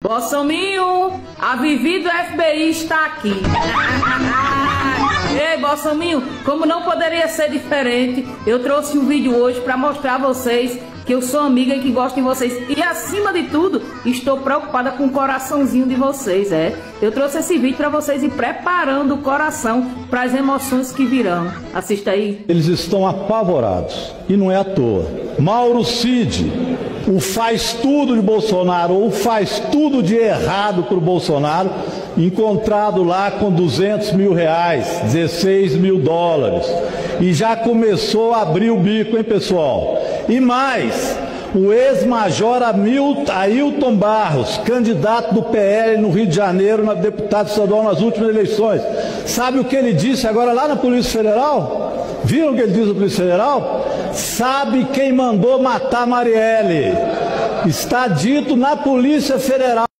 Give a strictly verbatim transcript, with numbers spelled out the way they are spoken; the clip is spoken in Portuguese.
Bolsominho, a Vivi do F B I está aqui. Ei, Bolsominho, como não poderia ser diferente, eu trouxe um vídeo hoje para mostrar a vocês que eu sou amiga e que gosto de vocês. E acima de tudo, estou preocupada com o coraçãozinho de vocês, é. Eu trouxe esse vídeo para vocês ir preparando o coração para as emoções que virão. Assista aí. Eles estão apavorados, e não é à toa. Mauro Cid, o faz tudo de Bolsonaro, ou faz tudo de errado para o Bolsonaro, encontrado lá com duzentos mil reais, dezesseis mil dólares. E já começou a abrir o bico, hein, pessoal? E mais, o ex-major Ailton Barros, candidato do P L no Rio de Janeiro, na deputado estadual nas últimas eleições. Sabe o que ele disse agora lá na Polícia Federal? Viram o que ele disse na Polícia Federal? Sabe quem mandou matar Marielle? Está dito na Polícia Federal.